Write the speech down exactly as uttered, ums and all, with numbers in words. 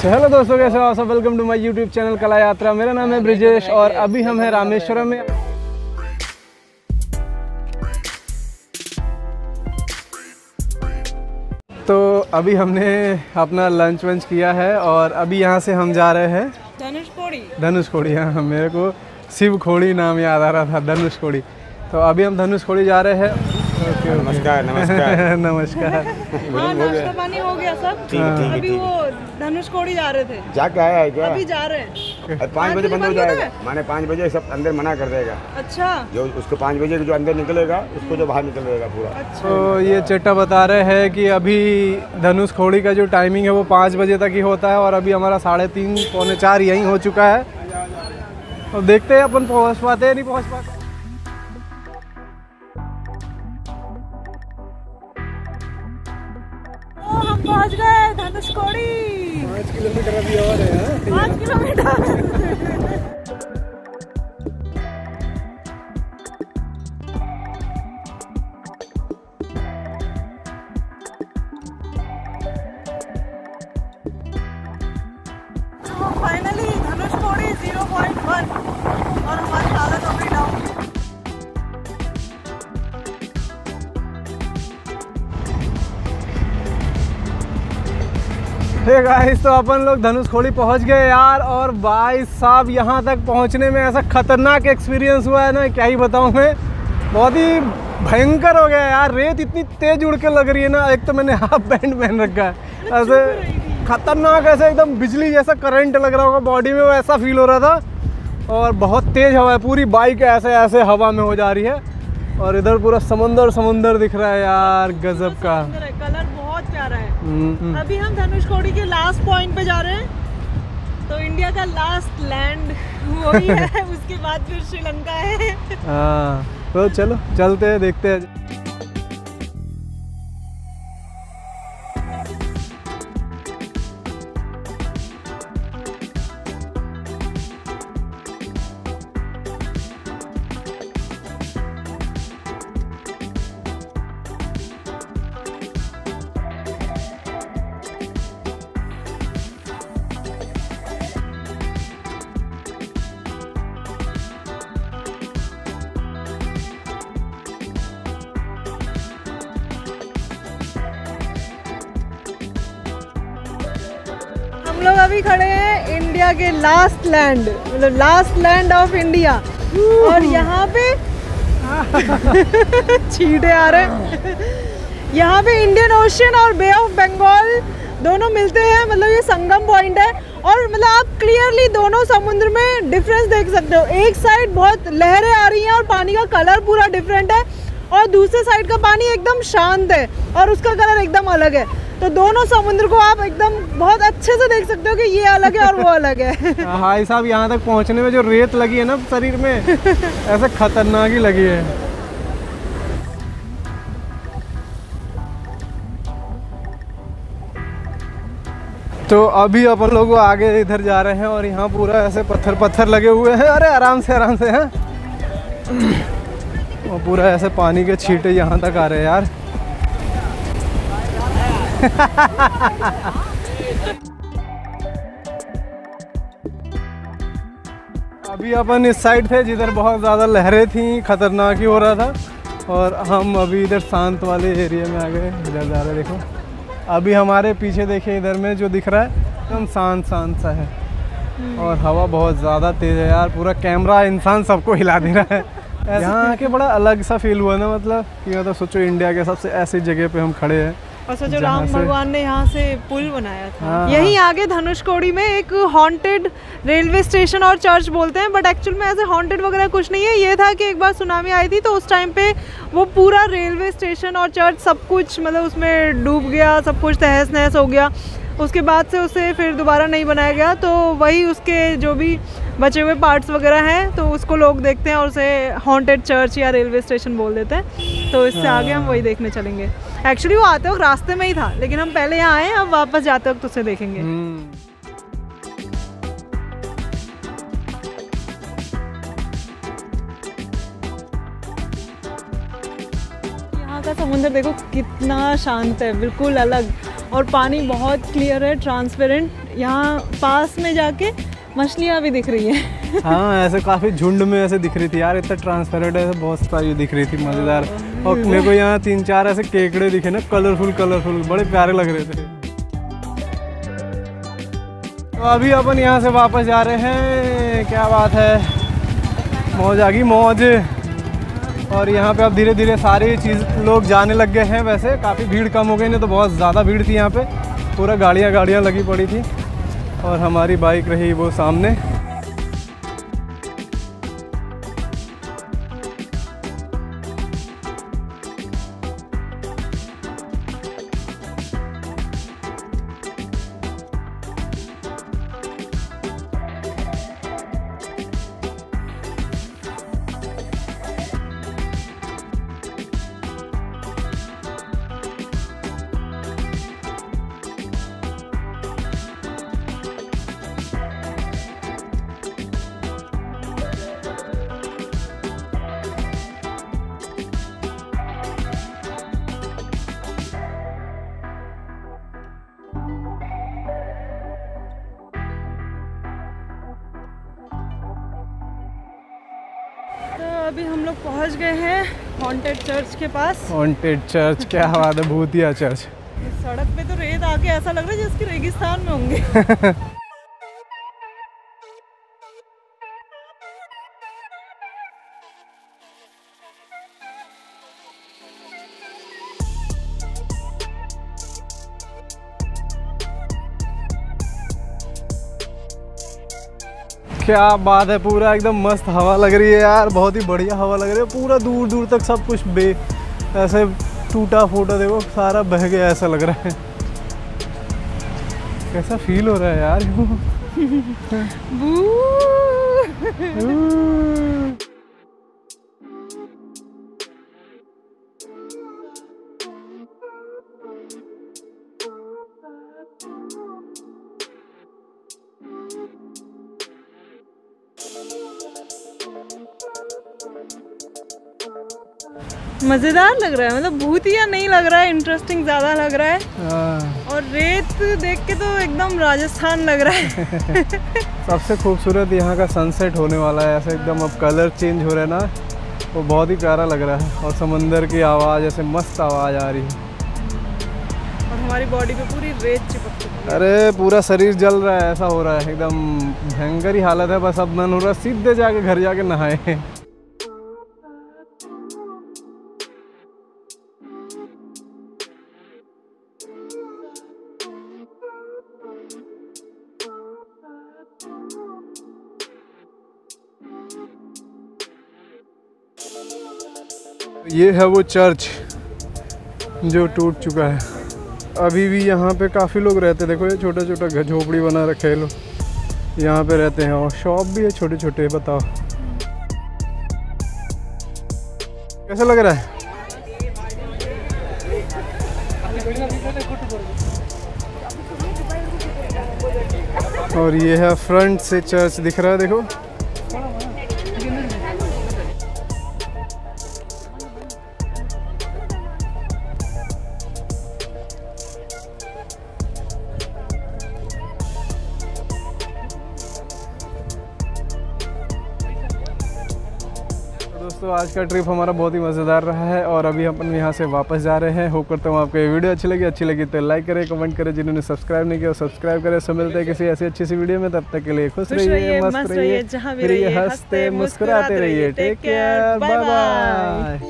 तो हेलो दोस्तों, कैसे हो आप सब। Welcome to my YouTube channel Kala Yatra. मेरा नाम है ब्रिजेश और अभी हम हैं रामेश्वरम में। तो अभी हमने अपना लंच वंच किया है और अभी यहाँ से हम जा रहे हैं धनुषकोडी। धनुषकोडी, हाँ मेरे को शिव खोड़ी नाम याद आ रहा था, धनुषकोडी। तो अभी हम धनुषकोडी जा रहे हैं। ओके, नमस्कार नमस्कार नमस्कार। हाँ, नाश्ता पानी हो गया सब। ठीक है, ठीक है, अभी ठीक वो धनुषकोडी जा रहे थे, जाके आया है क्या? अभी जा रहे हैं। पाँच बजे बंद हो जाएगा, माने पाँच बजे सब अंदर मना कर देगा। अच्छा, जो उसको पाँच बजे जो अंदर निकलेगा उसको जो बाहर निकलेगा पूरा। अच्छा। तो ये चट्टा बता रहे हैं कि अभी धनुषकोडी का जो टाइमिंग है वो पाँच बजे तक ही होता है और अभी हमारा साढ़े तीन पौने चार यहीं हो चुका है। और देखते हैं अपन पहुंच पाते हैं नहीं पहुंच पाते। ओ, हम पहुंच गए धनुषकोडी। पाँच किलोमीटर अभी और है। पाँच kilometre. Finally Dhanushkodi zero point one और हमारी हालत हो गई डाउन। हे गाइस, तो अपन लोग धनुषकोडी पहुंच गए यार। और भाई साहब, यहाँ तक पहुंचने में ऐसा खतरनाक एक्सपीरियंस हुआ है ना, क्या ही बताऊं मैं। बहुत ही भयंकर हो गया यार। रेत इतनी तेज उड़ के लग रही है ना। एक तो मैंने हाफ बैंड पहन रखा है, ऐसे खतरनाक, ऐसे एकदम बिजली जैसा करंट लग रहा होगा बॉडी में, वो ऐसा फील हो रहा था। और बहुत तेज हवा है, पूरी बाइक ऐसे ऐसे हवा में हो जा रही है। और इधर पूरा समंदर समंदर दिख रहा है यार, गजब का। कलर बहुत प्यारा है। अभी हम धनुषकोडी के लास्ट पॉइंट पे जा रहे हैं। तो इंडिया का लास्ट लैंड वही है। उसके बाद फिर श्रीलंका है। हाँ, तो चलो चलते हैं, देखते हैं। हम लोग अभी खड़े हैं इंडिया के लास्ट लैंड, मतलब लास्ट लैंड ऑफ इंडिया। और यहाँ पे छींटे आ रहे हैं। यहाँ पे इंडियन ओशन और बे ऑफ बंगाल दोनों मिलते हैं, मतलब ये संगम पॉइंट है। और मतलब आप क्लियरली दोनों समुद्र में डिफरेंस देख सकते हो। एक साइड बहुत लहरें आ रही हैं और पानी का कलर पूरा डिफरेंट है, और दूसरे साइड का पानी एकदम शांत है और उसका कलर एकदम अलग है। तो दोनों समुद्र को आप एकदम बहुत अच्छे से देख सकते हो कि ये अलग है और वो अलग है। भाई साहब, यहाँ तक पहुँचने में जो रेत लगी है ना शरीर में, ऐसे खतरनाक ही लगी है। तो अभी अपन लोग आगे इधर जा रहे हैं और यहाँ पूरा ऐसे पत्थर पत्थर लगे हुए हैं। अरे आराम से आराम से हैं। और पूरा ऐसे पानी के छींटे यहाँ तक आ रहे हैं यार। अभी अपन इस साइड थे जिधर बहुत ज़्यादा लहरें थी, खतरनाक ही हो रहा था। और हम अभी इधर शांत वाले एरिया में आ गए। इधर जा रहे, देखो अभी हमारे पीछे देखिए, इधर में जो दिख रहा है एकदम शांत शांत सा है। और हवा बहुत ज़्यादा तेज़ है यार। पूरा कैमरा इंसान सबको हिला दे रहा है। यहाँ आके बड़ा अलग सा फील हुआ ना, मतलब कि मतलब सोचो इंडिया के सबसे ऐसी जगह पे हम खड़े हैं। और सोचो राम भगवान ने यहाँ से पुल बनाया था। हाँ। यहीं आगे धनुषकोडी में एक हॉन्टेड रेलवे स्टेशन और चर्च बोलते हैं, बट एक्चुअल में ऐसे हॉन्टेड वगैरह कुछ नहीं है। ये था कि एक बार सुनामी आई थी तो उस टाइम पे वो पूरा रेलवे स्टेशन और चर्च सब कुछ मतलब उसमें डूब गया, सब कुछ तहस नहस हो गया। उसके बाद से उसे फिर दोबारा नहीं बनाया गया। तो वही उसके जो भी बचे हुए पार्ट्स वगैरह हैं तो उसको लोग देखते हैं और उसे हॉन्टेड चर्च या रेलवे स्टेशन बोल देते हैं। तो इससे आगे हम वही देखने चलेंगे। एक्चुअली वो आते वक्त रास्ते में ही था, लेकिन हम पहले यहाँ आए, अब वापस जाते वक्त उसे देखेंगे। यहाँ का समुंदर देखो कितना शांत है, बिल्कुल अलग। और पानी बहुत क्लियर है, ट्रांसपेरेंट। यहाँ पास में जाके मछलियाँ भी दिख रही हैं। हाँ ऐसे काफ़ी झुंड में ऐसे दिख रही थी यार, इतना ट्रांसपेरेंट ऐसे बहुत सारी दिख रही थी, मज़ेदार। और मेरे को यहाँ तीन चार ऐसे केकड़े दिखे ना, कलरफुल कलरफुल, बड़े प्यारे लग रहे थे। तो अभी अपन यहाँ से वापस जा रहे हैं, क्या बात है, मौज आ गई मौज। और यहाँ पे अब धीरे धीरे सारी चीज़ लोग जाने लग गए हैं, वैसे काफ़ी भीड़ कम हो गई, नहीं तो बहुत ज़्यादा भीड़ थी यहाँ पे, पूरा गाड़ियाँ गाड़ियाँ लगी पड़ी थी। और हमारी बाइक रही वो सामने। अभी हम लोग पहुंच गए हैं हॉन्टेड चर्च के पास। हॉन्टेड चर्च, क्या बात है, भूतिया चर्च। सड़क पे तो रेत आके ऐसा लग रहा है जैसे रेगिस्तान में होंगे। क्या बात है, पूरा एकदम मस्त हवा लग रही है यार, बहुत ही बढ़िया हवा लग रही है। पूरा दूर दूर तक सब कुछ बे ऐसे टूटा फूटा, देखो सारा बह गया ऐसा लग रहा है। कैसा फील हो रहा है यार। मज़ेदार लग रहा है, मतलब भूतिया नहीं लग रहा है, इंटरेस्टिंग ज़्यादा लग रहा है। और रेत देख के तो एकदम राजस्थान लग रहा है। सबसे खूबसूरत यहाँ का सनसेट होने वाला है, ऐसे एकदम अब कलर चेंज हो रहा है ना, वो बहुत ही प्यारा लग रहा है। और समंदर की आवाज़, ऐसे मस्त आवाज़ आ रही है। और हमारी बॉडी पे पूरी रेत चिपक चुकी है। अरे पूरा शरीर जल रहा है, ऐसा हो रहा है, एकदम भयंकर ही हालत है। बस अब मन हो रहा है सीधे जाके घर जाके नहाए। ये है वो चर्च जो टूट चुका है। अभी भी यहाँ पे काफ़ी लोग रहते, देखो ये छोटा छोटा घर झोपड़ी बना रखे हैं लोग, यहाँ पे रहते हैं। और शॉप भी है छोटे छोटे। बताओ कैसा लग रहा है? और ये है फ्रंट से चर्च दिख रहा है, देखो। दोस्तों आज का ट्रिप हमारा बहुत ही मज़ेदार रहा है और अभी अपन यहाँ से वापस जा रहे हैं। होप करता हूँ आपको ये वीडियो अच्छी लगी अच्छी लगी तो लाइक करें, कमेंट करें, जिन्होंने सब्सक्राइब नहीं किया सब्सक्राइब करें। सब मिलते हैं किसी ऐसी अच्छी सी वीडियो में, तब तक के लिए खुश रहिए, मस्त रहिए, हंसते मुस्कुराते रहिए। Take care, bye bye.